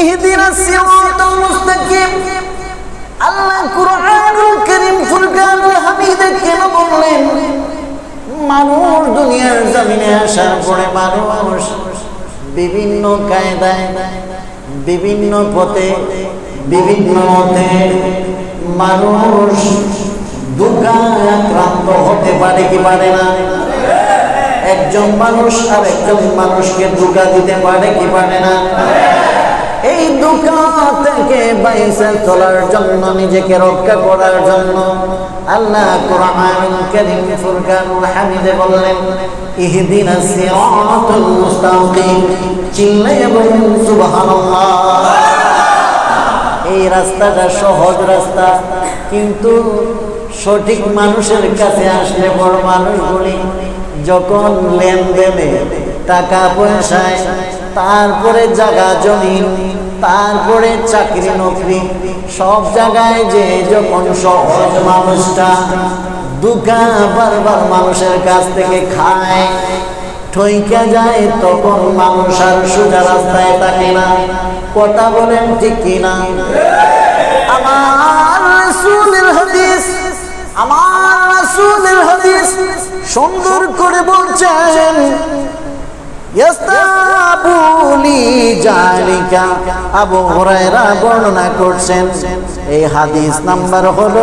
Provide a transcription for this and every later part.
ইহদিনাস সিরাতাল মুস্তাকিম। আল্লাহ কুরআনুল কারীম ফুরকানুল হামিদে কেন বললেন? মানুষ দুনিয়ার জমিনে আসার পরে মানুষ বিভিন্ন কায়দায়, বিভিন্ন পথে, বিভিন্ন মতে মানুষ দুঃখায় আক্রান্ত হতে পারে কি পারে না? একজন মানুষ আর একজন মানুষকে ধোঁকা দিতে পারে কি পারে না? এই ধোঁকা থেকে বাইরে চলার জন্য, নিজেকে রক্ষা করার জন্য আল্লাহ কুরআনুল কারীম ফুরকানুল হামিদে বললেন ইহদিনাস সিরাতাল মুস্তাকিম। চিল্লাইয়া বলুন সুবহানাল্লাহ। এই রাস্তাটা সহজ রাস্তা, কিন্তু সঠিক মানুষের কাছে আসলে বড় মানুষগুলি যখন লেনদেনে, টাকা পয়সায়, তারপরে জায়গা জমিন, তারপরে চাকরি নকরি, সব জায়গায় যে যখন সহজ মানুষটা দুঃখা বারবার মানুষের কাছ থেকে খায়, ঠইকা যায়, তখন মানুষ আর সোজা রাস্তায় থাকে না। কথা বলেন ঠিক কিনা? আমার রাসূলের হাদিস, আমার রাসূলের হাদিস সুন্দর করে বলছেন ইস্তাবুলি জালিকা। আবু হুরায়রা বর্ণনা করছেন, এই হাদিস নাম্বার হলো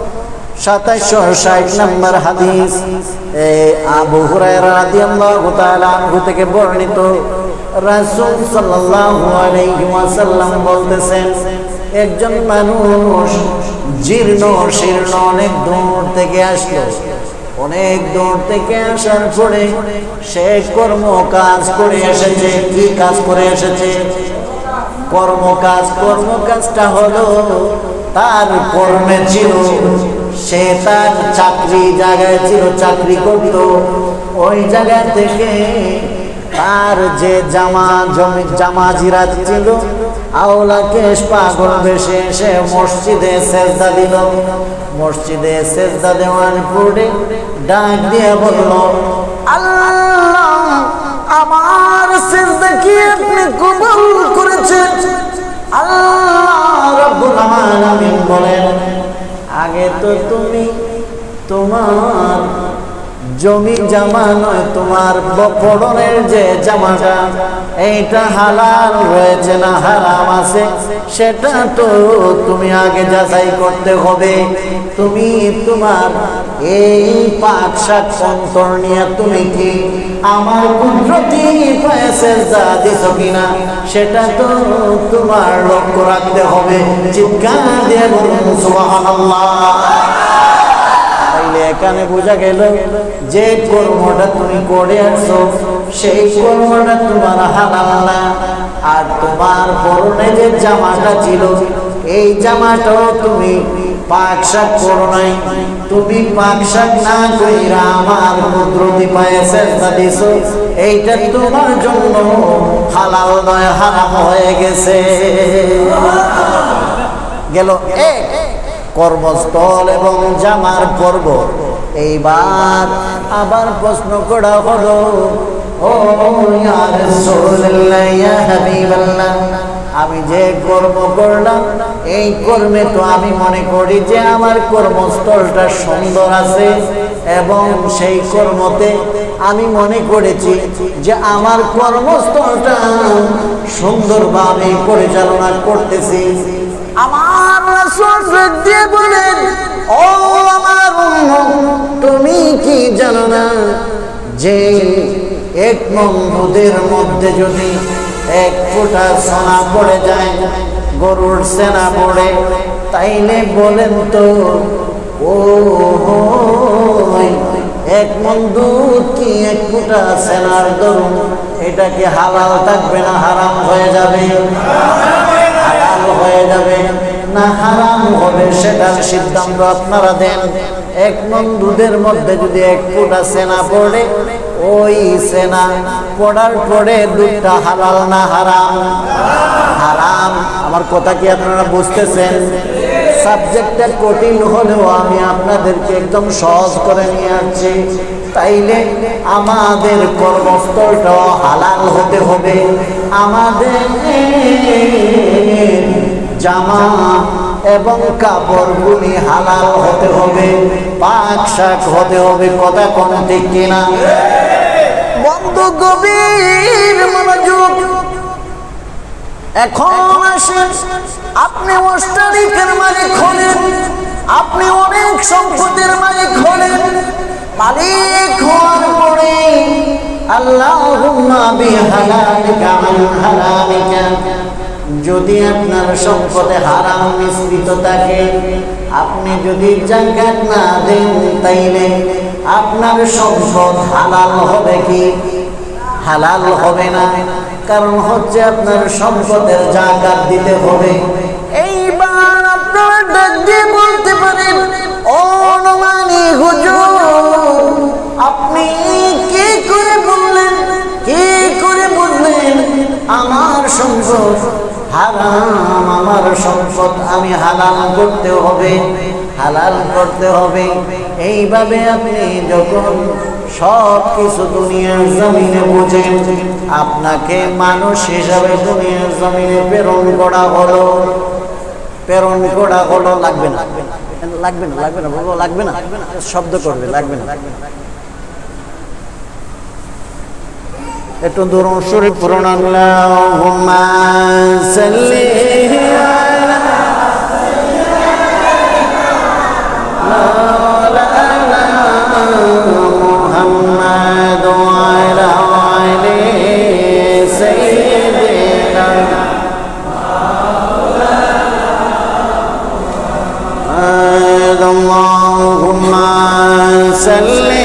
2760 নম্বর হাদিস। আবু হুরায়রা রাদিয়াল্লাহু তাআলা আনহু থেকে বর্ণিত, রাসূল সাল্লাল্লাহু আলাইহি ওয়াসাল্লাম বলতেছেন, একজন মানুষ জীর্ণ শীর্ণ অনেক দূর থেকে আসলো। অনেক দূর থেকে আসার পরে সে কর্ম কাজ করে এসেছে। কি কাজ করে এসেছে? কর্ম কাজ। কর্ম কাজটা হলো তার কর্মে ছিল, সে তার চাকরি জায়গায় ছিল, চাকরি করত। ওই জায়গা থেকে তার যে জামা জিরাত ছিল, আওলা কেশ পাগল বেশে সে মসজিদে সেজদা দিল। মসজিদে সেজদা দেওয়ার পরে ডাক দিয়ে বলল, আল্লাহ আমার সেজদা কি আপনি কবুল করেছেন? আল্লাহ রাব্বুল আলামিন বলেন, আগে তো তুমি তোমার জমি জামা নয়, তোমার বপড়নের যে জামাটা, এইটা হালাল রয়েছে না হারাম আছে, সেটা তো তুমি আগে যাচাই করতে হবে। তুমি তোমার এই পাক শাক অন্তর নিয়ে তুমি কি আমার কুদরতি পায়ে সেজদা দিছো কিনা, সেটা তো তোমার লক্ষ্য রাখতে হবে। চিৎকার দিয়ে বলুন সুবহানাল্লাহ। এখানে বোঝা গেল যে কর্মটা তুমি করে আসো, সেই কর্মটা তোমার হালাল না। আর তোমার পরনে যে জামাটা ছিল, এই জামাটাও তুমি পাক শাক করো নাই। তুমি পাক শাক না কইরা আমার কুদরতি পায়ে সেজদা দিছো, এইটা তোমার জন্য হালাল নয়, হারাম হয়ে গেছে। গেল এক কর্মস্থল এবং জামার পর্ব। এইবার আবার প্রশ্ন করা হলো, ও ইয়া রাসূলুল্লাহ, ইয়া হাবিবাল্লাহ, আমি যে কর্ম করলাম, এই কর্মে তো আমি মনে করি যে আমার কর্মস্থলটা সুন্দর আছে, এবং সেই কর্মতে আমি মনে করেছি যে আমার কর্মস্থলটা সুন্দরভাবে পরিচালনা করতেছি। আমার রাসূল দিয়ে বলেন, ও আমার উম্মত, তুমি কি জানো না যে এক মণ দুধের মধ্যে যদি এক ফোঁটা সোনা পড়ে যায়, গরুর সেনা পড়ে, তাইলে বলেন তো ও এক মণ দুধ কি এক ফোঁটা সেনার দরুন এটা কি হালাল থাকবে না হারাম হয়ে যাবে? হালাল হয়ে যাবে না হারাম হবে, সেটার সিদ্ধান্ত আপনারা দেন। এক মণ দুধের মধ্যে যদি এক ফোঁটা সেনা পড়ে, ওই সেনা পড়ার পরে দুধটা হালাল না হারাম? হারাম। আমার কথা কি আপনারা বুঝতেছেন? সাবজেক্টটা কঠিন হলেও আমি আপনাদেরকে একদম সহজ করে নিয়ে আসছি। তাইলে আমাদের কর্মস্থলটাও হালাল হতে হবে, আমাদের জামা এবং কাপড়গুলি হালাল হতে হবে, পাক শাক হতে হবে। কথা কোন ঠিক কিনা? বন্ধু গভীর মনোযোগ। এখন আসেন, আপনি অস্ট্রেলিয়ার মালিক হলেন, আপনি অনেক সম্পদের মালিক হলেন। মালিক হওয়ার পরে আল্লাহুম্মা বিহালালিকা আন হারামিকা, যদি আপনার সম্পদে হারাম মিশ্রিত থাকে, আপনি যদি যাকাত না দেন, তাইলে আপনার সম্পদ হালাল হবে কি? হালাল হবে না। কারণ হচ্ছে আপনার সম্পদের যাকাত দিতে হবে। এইবার আপনারা ডাক দিয়ে বলতে পারেন, ও নমানি হুজুর, আপনি কি করে বললেন, কি করে বুঝলেন আমার সম্পদ হারাম? আমার সম্পদ আমি হালাল করতে হবে, হালাল করতে হবে। এইভাবে আপনি যখন সব কিছু দুনিয়ার জমিনে বুঝেন, আপনাকে মানুষ হিসাবে দুনিয়ার জমিনে প্রেরণ করা হলো, প্রেরণ করা হলো। লাগবে না, লাগবে না, লাগবে না, বলবো লাগবে না, শব্দ করবে, লাগবে না। একটু দরুদ শরীফ পড়ুন। আল্লাহুম্মা সাল্লি আলা মুহাম্মাদ ওয়া আলা আলি সাইয়্যিদিনা আল্লাহুম্মা সাল্লি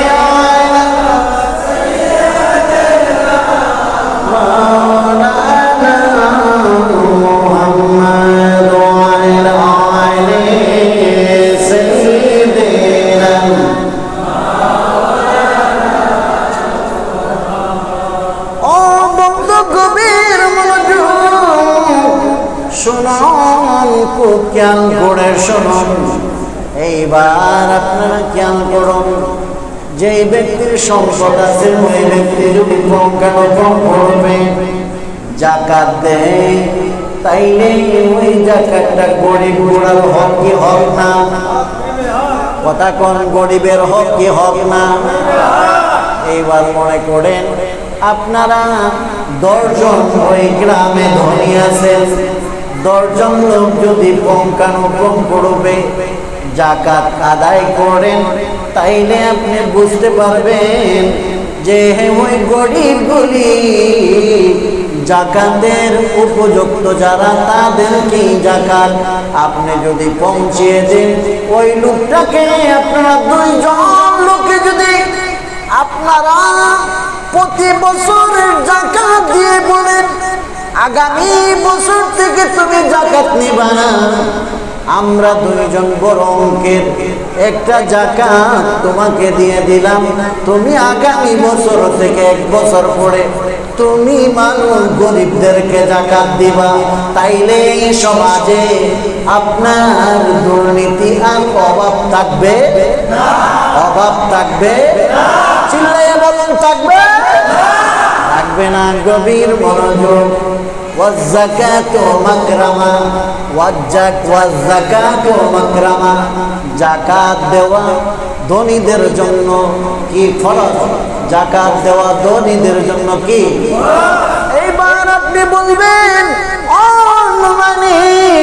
খেয়াল করে শুনুন। এইবার আপনারা খেয়াল করুন, যে ব্যক্তির সম্পদ আছে ওই ব্যক্তি যদি পঙ্কানুপঙ্ক করবে, যাকাত দেয়, তাইলে ওই যাকাতটা গরিব গোড়ার হক কি হক না? কথা কোন, গরিবের হক কি হক না? এইবার মনে করেন আপনারা 10 জন ওই গ্রামে ধনী আছেন, 10 জন লোক যদি পঙ্কানুপঙ্ক করবে যাকাত আদায় করেন, তাইলে আপনি বুঝতে পারবেন যে ওই গরিবগুলি যাকাতের উপযুক্ত যারা, তাদেরকে যাকাত আপনি যদি পৌঁছিয়ে দেন, ওই লোকটাকে আপনারা 2 জন লোকে যদি আপনারা প্রতি বছরের যাকাত দিয়ে বলেন, আগামী বছর থেকে তুমি যাকাত নিবা না, আমরা 2 জন বড় অঙ্কের একটা যাকাত তোমাকে দিয়ে দিলাম, তুমি আগামী বছর থেকে 1 বছর পরে তুমি মানুষ গরিবদেরকে যাকাত দিবা। তাইলে এই সমাজে আপনার দুর্নীতি আর অভাব থাকবে না? অভাব থাকবে না? চিল্লাইয়া বলুন, থাকবে থাকবে না? গভীর মনোযোগ। ওয়াজ্জাকাতু মাকরামা, ওয়াজ্জাকাতু মাকরামা, যাকাত দেওয়া ধনীদের জন্য কি ফরজ? যাকাত দেওয়া ধনীদের জন্য কি? এইবার আপনি বলবেন, ও মানে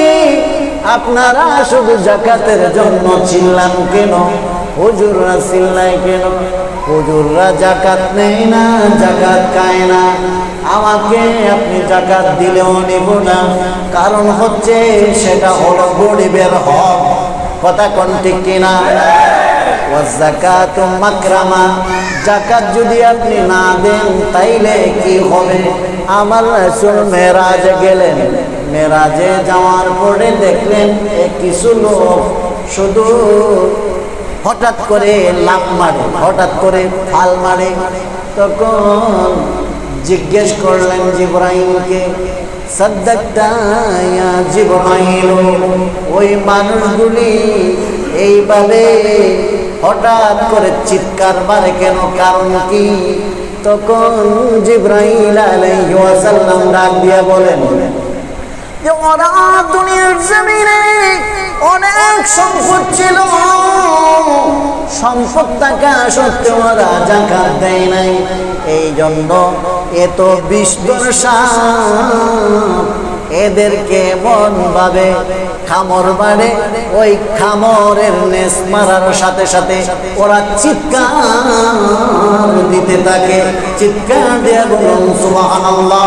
আপনারা শুধু যাকাতের জন্য চিল্লান কেন? হুজুররা চিল্লায় কেন? হুজুররা যাকাত নেয় না, যাকাত খায় না, আমাকে আপনি যাকাত দিলেও নেব না। কারণ হচ্ছে সেটা হলো গরিবের হক। কথা কোন ঠিক কিনা? ওয়াজ্জাকাতু মাকরামা, যাকাত যদি আপনি না দেন তাইলে কি হবে? আমার রাসূল মেরাজে গেলেন, মেরাজে যাওয়ার পরে দেখলেন কিছু লোক শুধু হঠাৎ করে লাফ মারে, হঠাৎ করে ফাল মারে। তখন জিজ্ঞেস করলেন জিবরাইলকে, সাদ্দাকতা ইয়া জিবরাইল, ওই মানুষগুলি এইভাবে হঠাৎ করে চিৎকার মারে কেন? কারণ কি? তখন জিবরাইল আলাইহিস সালাম ডাক দিয়া বলেন, যে ওরা দুনিয়ার জমিনে অনেক সম্পদ ছিল, সম্পদ থাকা সত্ত্বেও ওরা যাকাত দেয় নাই। এই জন্য এত বিশ্বসা এদেরকে এমন ভাবে খামর মারে, ওই খামরের নেস মারার সাথে সাথে ওরা চিৎকার দিতে থাকে। চিৎকার দিয়ে বলুন সুবহানাল্লাহ।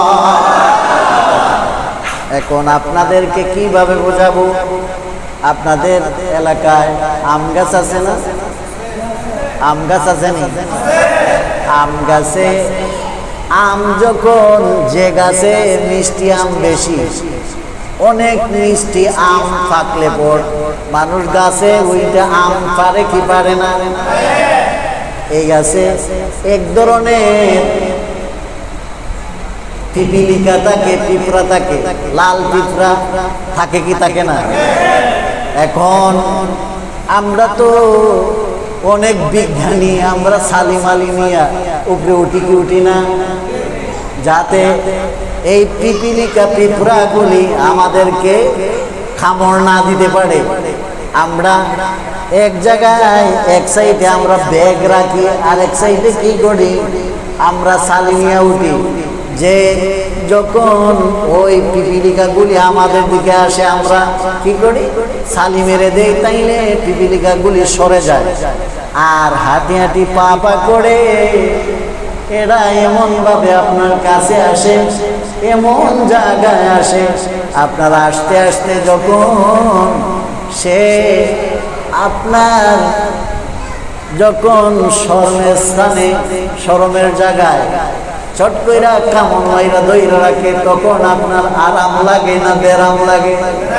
এখন আপনাদেরকে কিভাবে বোঝাবো? আপনাদের এলাকায় আম গাছ আছে না? আম গাছ আছে না? আম গাছে আম যখন যে গাছে মিষ্টি আম বেশি, অনেক মিষ্টি আম পাকলে পর মানুষ গাছে ওইটা আম পারে কি পারে না? এই গাছে এক ধরনের পিপিলিকা থাকে, পিঁপড়া থাকে, লাল পিঁপড়া থাকে কি থাকে না? এখন আমরা তো অনেক বিজ্ঞানী, আমরা সালিমালি নিয়া উপরে উঠি কি উঠি না? যাতে এই পিপিলিকা পিঁপড়াগুলি আমাদেরকে খামড় না দিতে পারে, আমরা এক জায়গায় এক সাইডে আমরা ব্যাগ রাখি, আর এক সাইডে কি করি? আমরা সালিমিয়া উঠি, যে যখন ওই পিপিলিকাগুলি আমাদের দিকে আসে আমরা কি করি? সালি মেরে দেই, তাইলে পিপিলিকাগুলি সরে যায়। আর হাঁটি হাঁটি পা পা করে এরা এমন ভাবে আপনার কাছে আসে, এমন জায়গায় আসে, আপনার আসতে আসতে যখন সে আপনার যখন শরমের স্থানে, শরমের জায়গায় চট কইরা কামন মাইরা দইরা রাখে, তখন আপনার আরাম লাগে না বেরাম লাগে?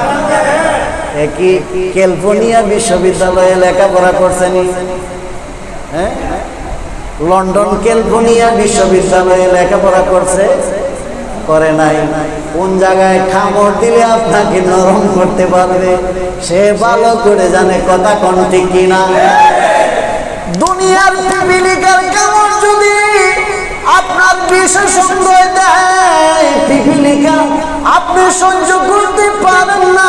একই ক্যালিফোর্নিয়া বিশ্ববিদ্যালয়ে লেখাপড়া করছেন, হ্যাঁ? লন্ডন ক্যালিফোর্নিয়া বিশ্ববিদ্যালয়ে লেখাপড়া করছে? করে নাই। কোন জায়গায় খামড় দিলে আপনাকে নরম করতে পারবে সে ভালো করে জানে, কথা কোন ঠিক কিনা? দুনিয়ার পিপিলিকার কামড় যদি আপনার বিশেষ সন্দেহ দেয়, পিপিলিকা আপনি সহ্য করতে পারেন না।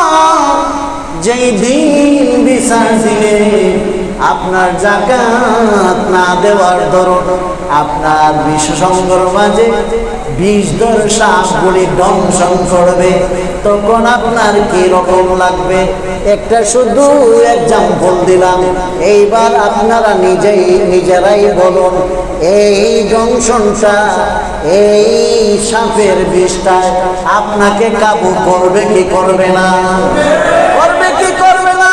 যেই দিন বিচার দিলে আপনার যাকাত না দেওয়ার দরুন আপনার বিশ্বসঙ্গর মাঝে বিষধর সাপগুলি দংশন করবে, তখন আপনার কি রকম লাগবে? একটা শুধু এক্সাম্পল দিলাম, এইবার আপনারা নিজেরাই বলুন, এই দংশনটা, এই সাপের বিষটা আপনাকে কাবু করবে কি করবে না? করবে কি করবে না?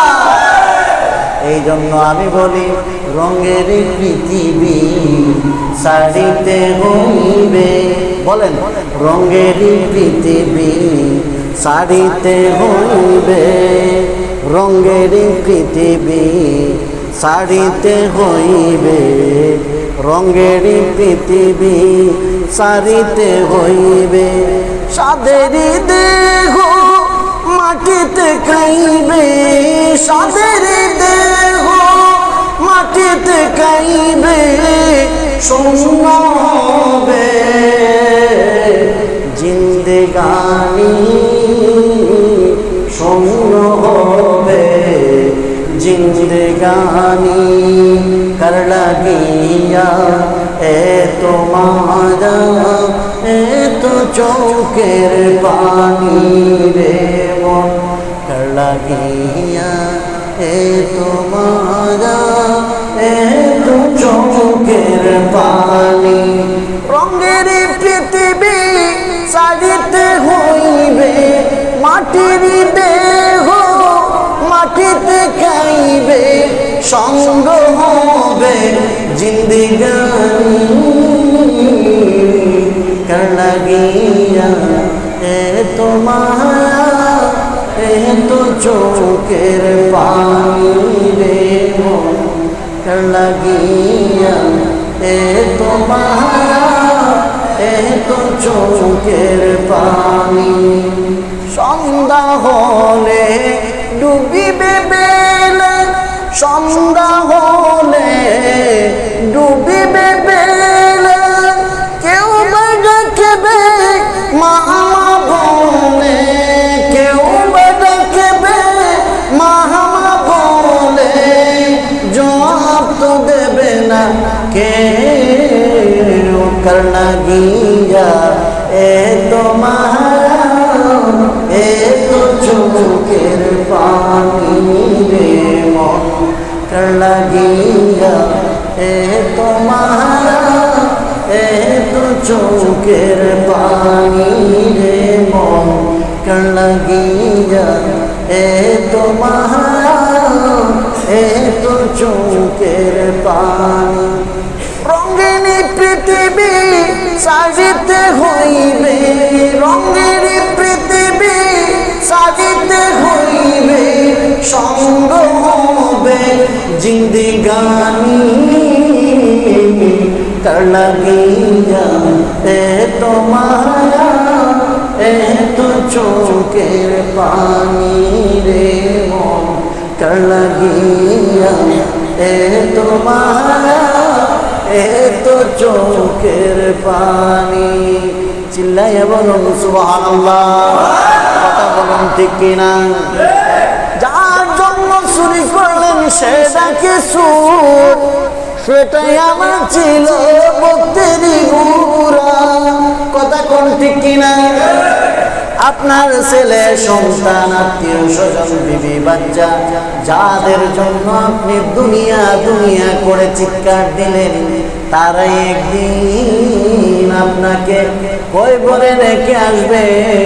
এই জন্য আমি বলি, রঙের পৃথিবী ছাড়িতে হইবে। বলেন, রঙের পৃথিবী ছাড়িতে হইবে, রঙের পৃথিবী ছাড়িতে হইবে, রঙের পৃথিবী ছাড়িতে হইবে। সাদের দেহ মাটিতে খাইবে, সাদের দেহ মাটিতে খাইবে, শূন্য হবে জিন্দেগানি, শূন্য হবে জিন্দেগানি। কর লাগিয়া এ তোমারা এ তো চৌকের পানি রে মন, কর লাগিয়া এ তোমারা এ তো চৌকের পানি। রঙের পৃথিবী ছাড়িতে হইবে, মাটির দেহ মাটিতে খাইবে, সঙ্গ হবে জিন্দেগানি। কর লাগিয়া এ তোমারা এ তো চোখের পানি রে মন, কর লাগিয়া এ তোমারা এ তো চোখের পানি। সন্ধ্যা হলে ডুবিবে বেলা, সন্ধ্যা হলে ডুবিবে বেলা, কেউ বা ডাকবে মা বলে करना गिया ए तुम्हारा ए तो चोखेर पानी रे मन करना गिया ए तुम्हारा ए तो चोखेर पानी रे मन करना गिया ए तुम्हारा ए तो चोखेर पानी रंगिनी पृथिवी साजिते हইবে रंगिनी पृथिवी साजिते हইবে संग হবে जिंदगानी कर লাগিয়া এ তোমারা এ তো চোখের পানি রে মন कर লাগিয়া এ তোমারা এ তো চোখের পানি চিল্লাইয়া বলুন সুবহানাল্লাহ কথা বলুন ঠিক কিনা যার জন্য চুরি করলেন সেটাকে সুর সেটাই আমার ছিল বক্তেরি গুরা কথা কোন ঠিক কিনা আপনার ছেলে সন্তান আত্মীয় স্বজন বিবি বাচ্চা যাদের জন্য আপনি দুনিয়া দুনিয়া করে চিৎকার দিলেন তারা একদিন আপনাকে কয়বরে রেখে আসবে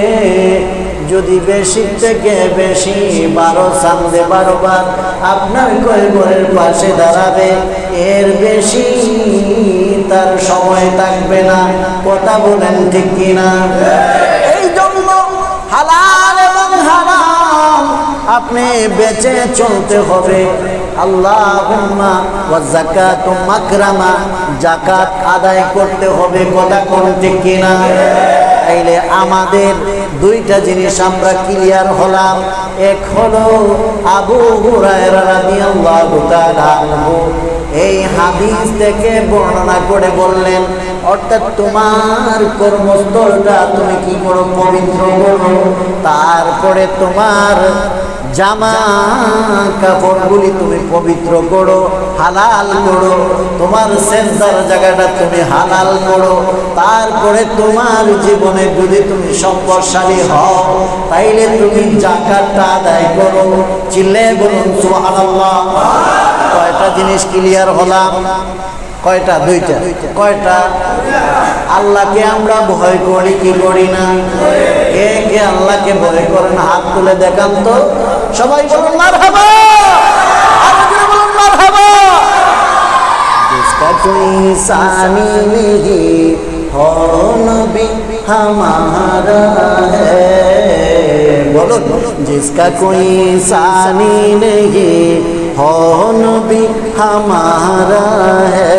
যদি বেশি থেকে বেশি 12 সামনে 12 বার আপনার কয়বরের পাশে দাঁড়াবে এর বেশি তার সময় থাকবে না কথা বলেন ঠিক কিনা এই জন্য হালাল এবং হারাম আপনি বেঁচে চলতে হবে আল্লাহুম্মা ওয়া যাকাতু মাকরামা যাকাত আদায় করতে হবে কথা কোন ঠিক কিনা তাইলে আমাদের দুইটা জিনিস আমরা ক্লিয়ার হলাম এক হলো আবু হুরায়রা রাদিয়াল্লাহু তাআলা আনহু এই হাদিস থেকে বর্ণনা করে বললেন অর্থাৎ তোমার কর্মস্থলটা তুমি কি করো পবিত্র করো তারপরে তোমার জামা কাপড়গুলি তুমি পবিত্র করো হালাল করো তোমার সেজদার জায়গাটা তুমি হালাল করো তারপরে তোমার জীবনে যদি তুমি সম্পদশালী হও তাইলে তুমি যাকাতটা আদায় করো চিল্লে বলুন সুবহানাল্লাহ কয়টা জিনিস ক্লিয়ার হলাম কয়টা দুইটা কয়টা আল্লাহকে আমরা ভয় করি কি করি না কে কে আল্লাহকে ভয় করেন হাত তুলে দেখান তো সবাই বলুন মারহাবা আরো জোরে বলুন মারহাবা जिसका कोई सानी नहीं हो नबी हमारा है बोलो जिसका कोई सानी नहीं हो नबी हमारा है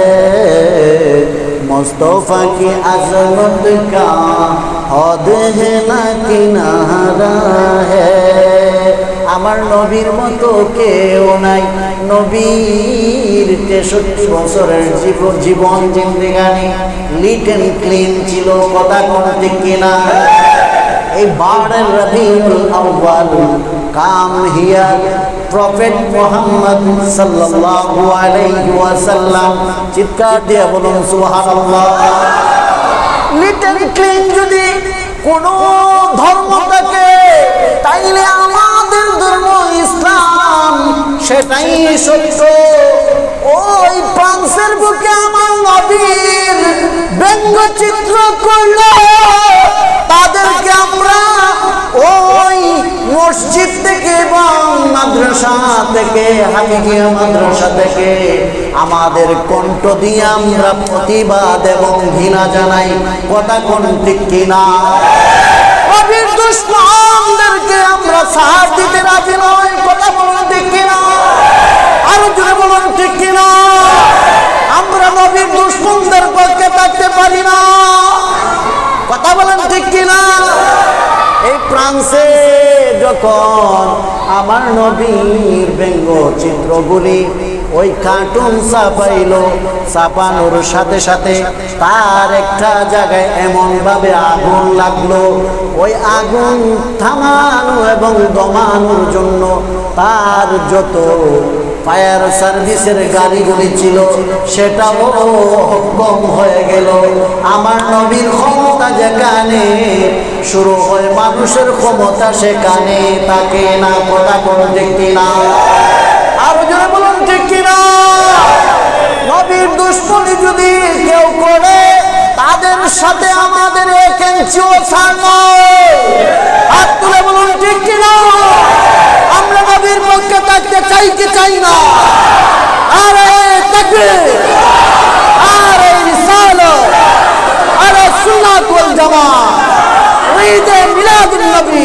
मुस्तफा की अजमत का हद है ना किनारा है আমার নবীর মতো কেউ নাই নবীর 63 বছরের জীবন জিন্দেগানি লিট এন্ড ক্লিন ছিল কথা কোন ঠিক কিনা এই বারের Rabiul Awal come here prophet Muhammad সাল্লাল্লাহু আলাইহি ওয়াসাল্লাম চিৎকার দিয়ে বলুন সুবহানাল্লাহ লিট এন্ড ক্লিন যদি কোন ধর্ম থাকে তাইলে আমাদের ধর্ম ইসলাম সেটাই সত্য ওই ফ্রান্সের বুকে আমার নবীর ব্যঙ্গচিত্র করলো তাদেরকে আমরা ওই মসজিদ থেকে এবং মাদ্রাসা থেকে হামিদিয়া মাদ্রাসা থেকে আমাদের কণ্ঠ দিয়ে আমরা প্রতিবাদ এবং ঘৃণা জানাই কথা কোন ঠিক কিনা নবীর দুশমনদেরকে আমরা সাথ দিতে রাজি নই কথা বলুন ঠিক কিনা আরো জোরে বলুন ঠিক কিনা আমরা নবীর দুশমনদের পক্ষে থাকতে পারি না কথা বলেন ঠিক কিনা এই ফ্রান্সে যখন আমার নবীর ব্যঙ্গ চিত্রগুলি ওই কার্টুন ছাপাইলো ছাপানোর সাথে সাথে তার একটা জায়গায় এমন ভাবে আগুন লাগলো ওই আগুন থামানো এবং দমানোর জন্য তার যত ফায়ার সার্ভিসের গাড়িগুলি ছিল সেটাও কম হয়ে গেল। আমার নবীর ক্ষমতা যেখানে শুরু হয় মানুষের ক্ষমতা সেখানে থাকে না। কথা কোন ঠিক কিনা? আরো জোরে বলুন ঠিক কিনা? নবীর দুশ্মনী যদি কেউ করে তাদের সাথে আমাদের এক ইঞ্চিও ছাড় নয়। হাত তুলে বলুন ঠিক কিনা? আমরা নবীর পক্ষে থাকতে চাই কি চাই না? আরে তাকবীর, আরে রিসালাত, আরে সুন্নাত ওয়াল জামাত, ঈদে মিলাদুন নবী।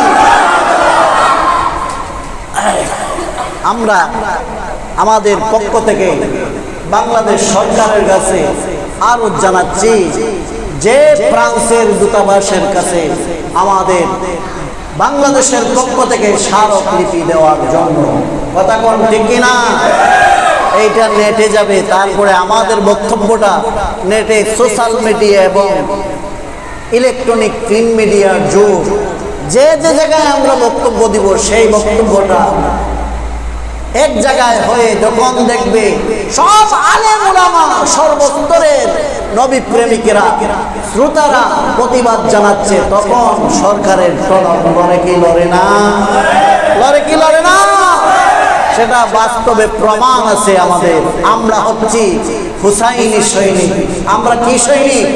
আমরা আমাদের পক্ষ থেকে বাংলাদেশ সরকারের কাছে আরো জানাচ্ছি যে ফ্রান্সের দূতাবাসের কাছে আমাদের বাংলাদেশের পক্ষ থেকে স্মারকলিপি দেওয়ার জন্য। কথা কোন ঠিক কিনা? এইটা নেটে যাবে, তারপরে আমাদের বক্তব্যটা নেটে সোশ্যাল মিডিয়া এবং ইলেকট্রনিক প্রিন্ট মিডিয়ার যুগ, যে যে জায়গায় আমরা বক্তব্য দিব সেই বক্তব্যটা এক জায়গায় হয়ে যখন দেখবে সব আলেম উলামা সর্বস্তরের নবী প্রেমিকেরা শ্রোতারা প্রতিবাদ জানাচ্ছে, তখন সরকারের টনক লড়ে কি লড়ে না? লড়ে কি লড়ে না? সেটা বাস্তবে প্রমাণ আছে আমাদের। আমরা হচ্ছি হুসাইনি সৈনিক। আমরা কি সৈনিক?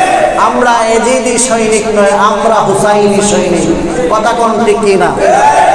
আমরা এজিদি সৈনিক নয়, আমরা হুসাইনি সৈনিক। কথা কোন ঠিক কিনা?